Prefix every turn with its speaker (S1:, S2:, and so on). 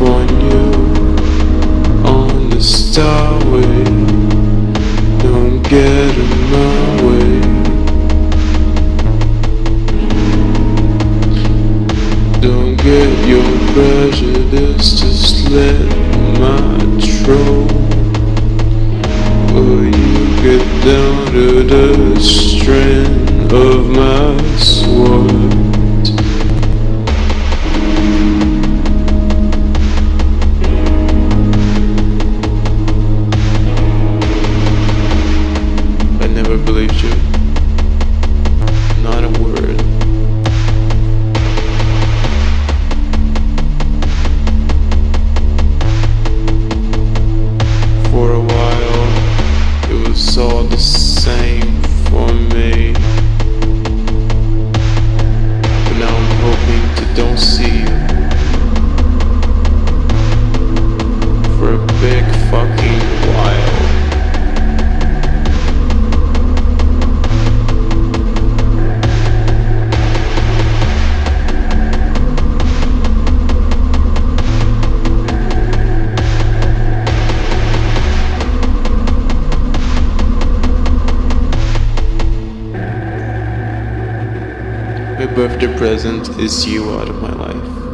S1: on you on the starway. Don't get in my way. Don't get your prejudice to slit my throat, or you get down to the strand of my sword. I never believed you, not a word. For a while, it was all the same for me, but now I'm hoping to don't see you for a big fucking while. My birthday present is you out of my life.